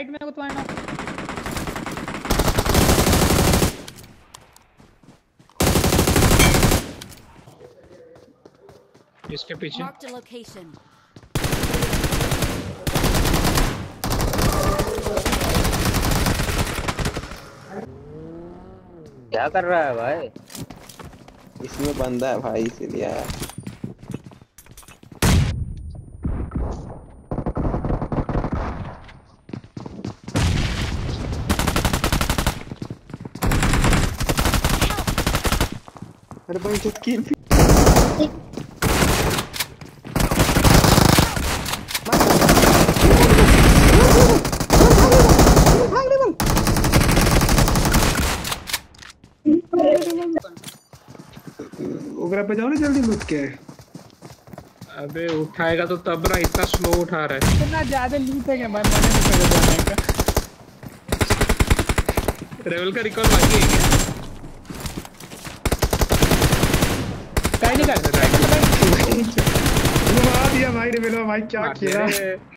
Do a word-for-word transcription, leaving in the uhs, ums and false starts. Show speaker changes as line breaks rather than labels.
Right में तुम्हारे ना।
इसके पीछे
क्या कर रहा है भाई?
इसमें बंदा है भाई, इसीलिए आया। अरे भाई जो किल
ओगरा पे जाओ ना जल्दी लूट के।
अबे उठाएगा तो तब ना, इतना स्लो उठा रहा है।
इतना ज्यादा लूट है कि मन मने नहीं कर जाने का।
रेवल का रिकॉल बाकी है क्या?
कहीं नहीं कर
घुमा दिया भाई ने, भाई क्या खेला।